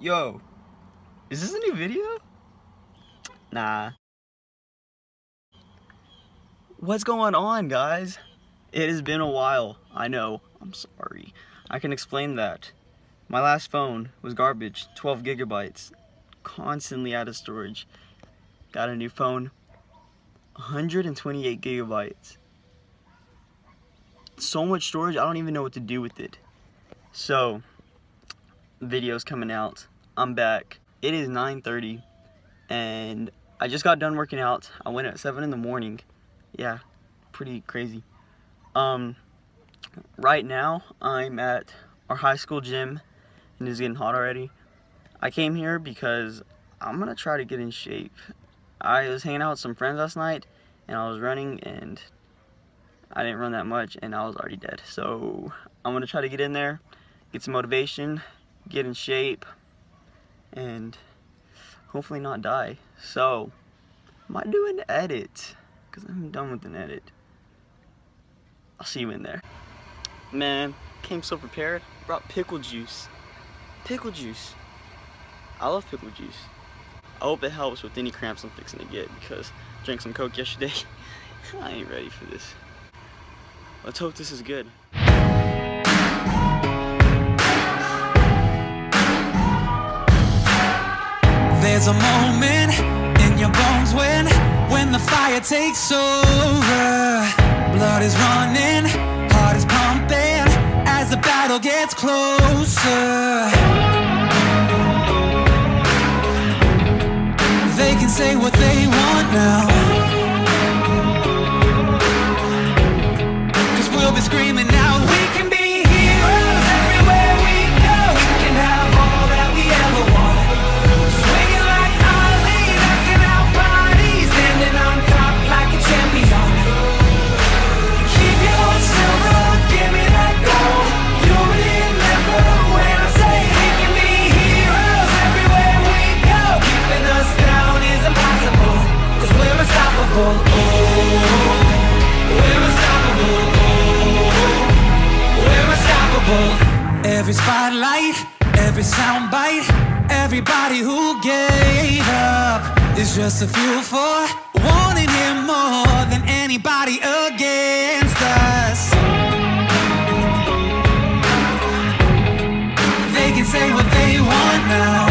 Yo, is this a new video? Nah. What's going on, guys? It has been a while. I know. I'm sorry. I can explain that. My last phone was garbage, 12 gigabytes, constantly out of storage. Got a new phone, 128 gigabytes. So much storage, I don't even know what to do with it. So, video's coming out. I'm back. It is 9:30 and I just got done working out. I went at 7 in the morning. Yeah, pretty crazy. Right now I'm at our high school gym and it's getting hot already. I came here because I'm gonna try to get in shape. I was hanging out with some friends last night and I was running and I didn't run that much and I was already dead. So I'm gonna try to get in there, get some motivation, get in shape, and hopefully not die. So I might do an edit because I'm done with an edit. I'll see you in there. Man, came so prepared. Brought pickle juice. Pickle juice. I love pickle juice. I hope it helps with any cramps I'm fixing to get because I drank some Coke yesterday. I ain't ready for this. Let's hope this is good. There's a moment in your bones when the fire takes over. Blood is running, heart is pumping as the battle gets closer. They can say what they want now, 'cause we'll be screaming out, we can be heroes everywhere we go. We can have all that we ever want. Swinging like Ali, knocking out bodies, standing on top like a champion. Keep your silver, give me that gold. You'll remember when I say we can be heroes everywhere we go. Keeping us down is impossible, 'cause we're unstoppable. Oh, we're unstoppable. We're unstoppable. Every spotlight, every soundbite, everybody who gave up is just a fuel for wanting him more than anybody against us. They can say what they want now,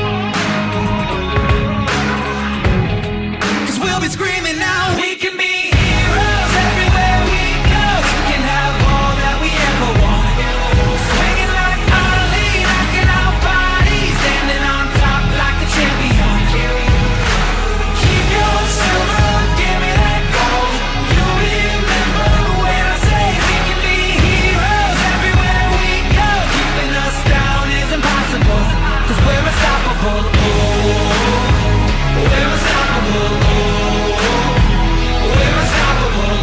'cause we'll be screaming now, we can be heroes everywhere we go. We can have all that we ever want. Swinging like Ali, knocking out bodies, standing on top like a champion. Keep your silver, give me that gold. You'll remember when I say we can be heroes everywhere we go. Keeping us down is impossible, 'cause we're unstoppable. Oh, we're unstoppable. Oh, we're unstoppable.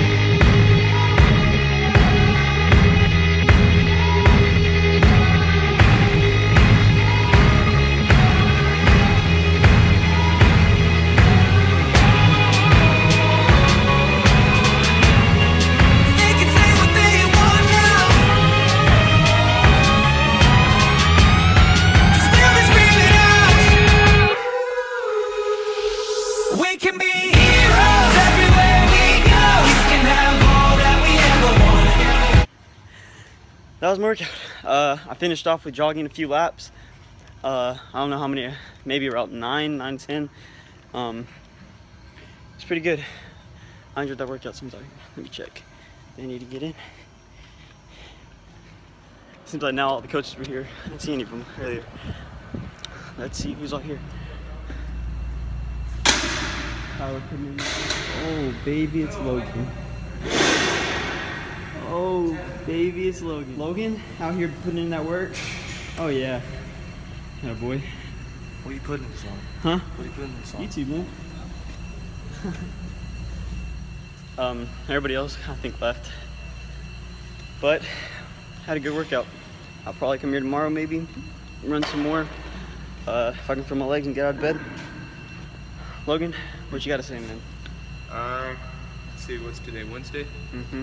They can say what they want now, 'cause we'll be screaming out, we can be heroes everywhere we go. You can have all that we ever want. That was my workout. I finished off with jogging a few laps. I don't know how many, maybe around 9, 10. It's pretty good. I enjoyed that workout sometime. Let me check. They need to get in. Seems like now all the coaches were here. I didn't see any of them earlier. Let's see who's all here. Oh, baby, it's Logan. Oh, baby, it's Logan. Logan, out here putting in that work. Oh, yeah. Yeah, boy. What are you putting this on? Huh? What are you putting this on? YouTube, man. Everybody else, I think, left. But, had a good workout. I'll probably come here tomorrow, maybe. Run some more. If I can feel my legs and get out of bed. Logan, what you got to say, man? Let's see, what's today? Wednesday? Mm-hmm.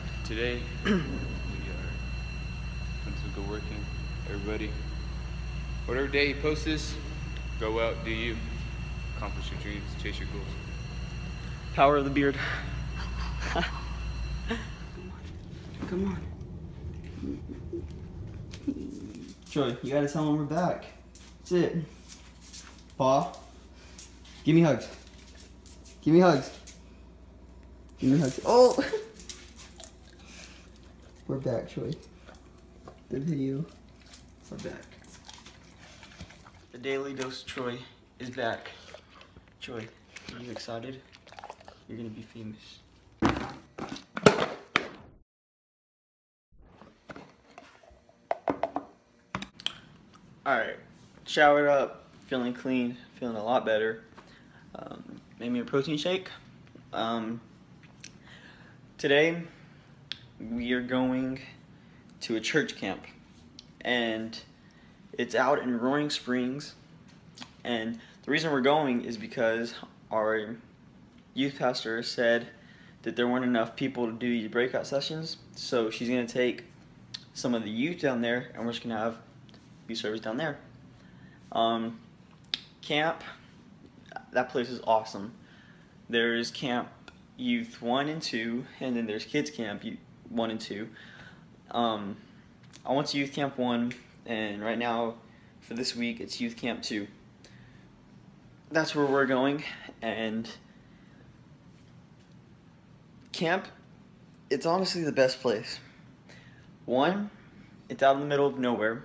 Today we are going to go working. Everybody, Whatever day you post this, go out, do you. Accomplish your dreams, chase your goals. Power of the beard. Come on. Troy, you gotta tell him we're back. That's it. Pa, give me hugs. Give me hugs. Give me hugs. Oh! We're back, Troy. The video. We're back. The Daily Dose of Troy is back. Troy, are you excited? You're gonna be famous. Alright, showered up, feeling clean, feeling a lot better. Made me a protein shake. Today, we are going to a church camp. And it's out in Roaring Springs. And the reason we're going is because our youth pastor said that there weren't enough people to do these breakout sessions. So she's going to take some of the youth down there, and we're just going to have youth service down there. Camp, that place is awesome. There's Camp Youth 1 and 2, and then there's Kids Camp 1 and 2. I went to Youth Camp 1, and right now, for this week, it's Youth Camp 2. That's where we're going, and camp, it's honestly the best place. One, it's out in the middle of nowhere.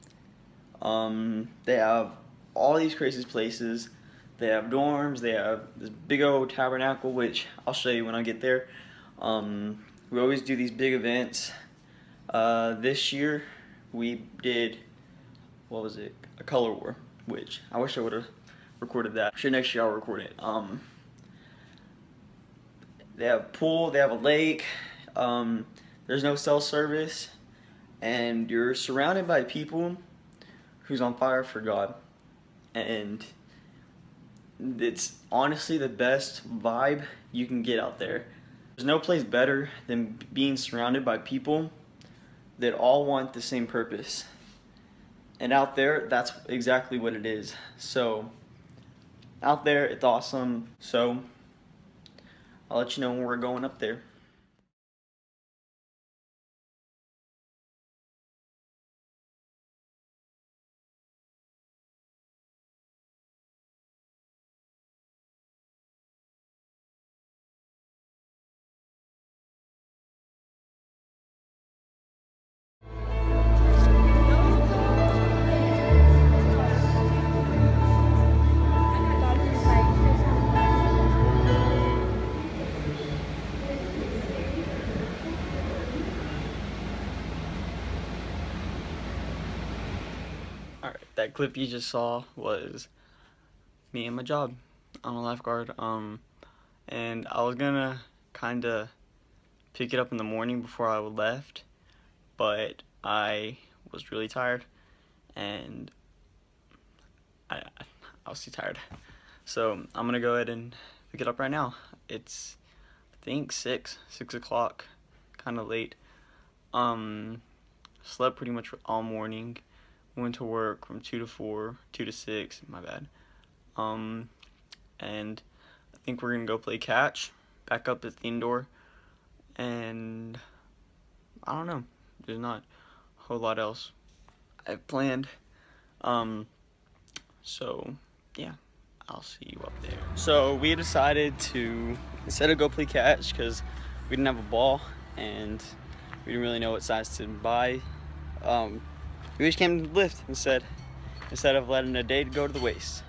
They have all these crazy places. They have dorms, they have this big old tabernacle, which I'll show you when I get there. We always do these big events. This year we did, what was it? A color war, which I wish I would have recorded that. Sure, next year I'll record it. They have a pool, they have a lake, there's no cell service, and you're surrounded by people who's on fire for God. And it's honestly the best vibe you can get out there. There's no place better than being surrounded by people that all want the same purpose. And out there, that's exactly what it is. So, out there, it's awesome. So, I'll let you know when we're going up there. Alright, that clip you just saw was me and my job. I'm a lifeguard, and I was gonna kinda pick it up in the morning before I left, but I was really tired, and I was too tired. So I'm gonna go ahead and pick it up right now. It's, I think, 6 o'clock, kinda late. Slept pretty much all morning. Went to work from 2 to 4, 2 to 6, my bad. And I think we're gonna go play catch, back up at the indoor, and I don't know, there's not a whole lot else I've planned. So yeah, I'll see you up there. So we decided to, instead of go play catch, because we didn't have a ball, and we didn't really know what size to buy, we just came to the lift instead of letting a day go to waste.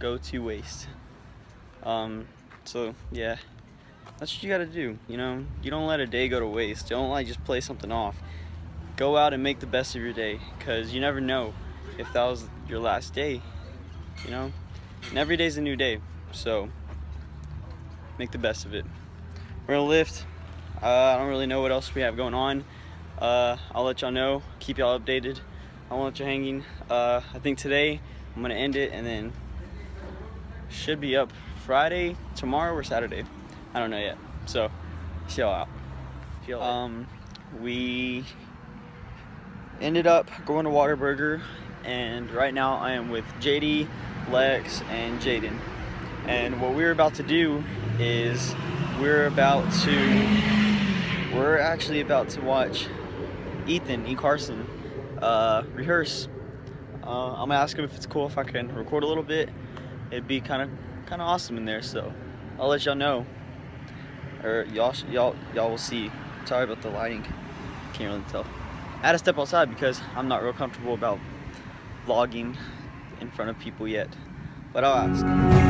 So yeah, that's what you gotta do, you know? You don't let a day go to waste. Don't like just play something off. Go out and make the best of your day, because you never know if that was your last day, you know? And every day's a new day, so make the best of it. We're gonna lift. I don't really know what else we have going on. I'll let y'all know, keep y'all updated. I won't let you hanging. I think today I'm gonna end it, and then should be up Friday, tomorrow, or Saturday. I don't know yet. So, see y'all out. We ended up going to Whataburger and right now I am with JD, Lex, and Jaden. And what we're about to do is we're actually about to watch Ethan E. Carson rehearse. I'm gonna ask him if it's cool if I can record a little bit. It'd be kind of awesome in there, so I'll let y'all know, or y'all will see. Sorry about the lighting, can't really tell. I had to step outside because I'm not real comfortable about vlogging in front of people yet, but I'll ask.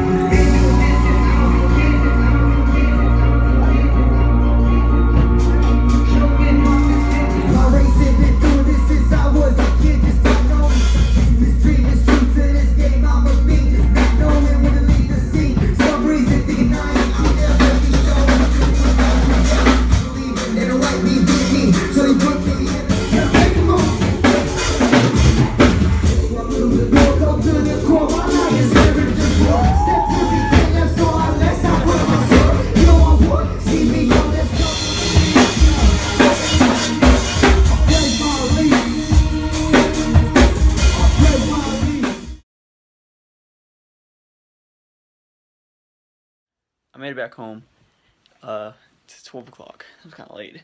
I made it back home. It's 12 o'clock. It was kind of late.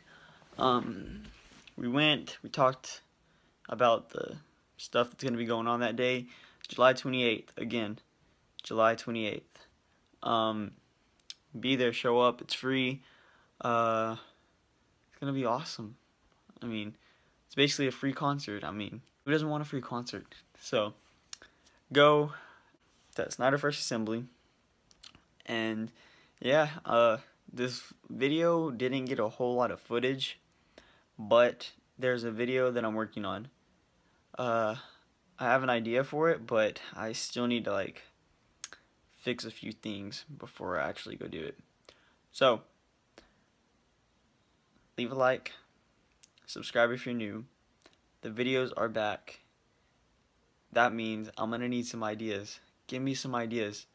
We talked about the stuff that's going to be going on that day. July 28th, again. July 28th. Be there, show up, it's free. It's going to be awesome. I mean, it's basically a free concert. I mean, who doesn't want a free concert? So, go to Snyder First Assembly. And yeah, this video didn't get a whole lot of footage, but there's a video that I'm working on. I have an idea for it, but I still need to like fix a few things before I actually go do it. So, leave a like, subscribe if you're new. The videos are back. That means I'm gonna need some ideas. Give me some ideas.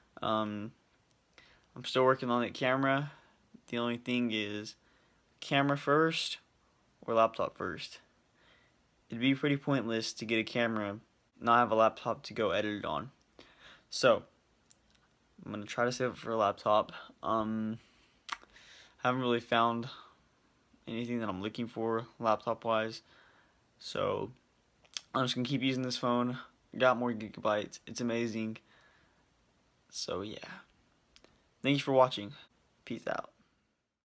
I'm still working on that camera. The only thing is camera first or laptop first. It'd be pretty pointless to get a camera, not have a laptop to go edit it on. So I'm gonna try to save it for a laptop. Haven't really found anything that I'm looking for laptop wise, so I'm just gonna keep using this phone. Got more gigabytes. It's amazing. So yeah. Thank you for watching. Peace out.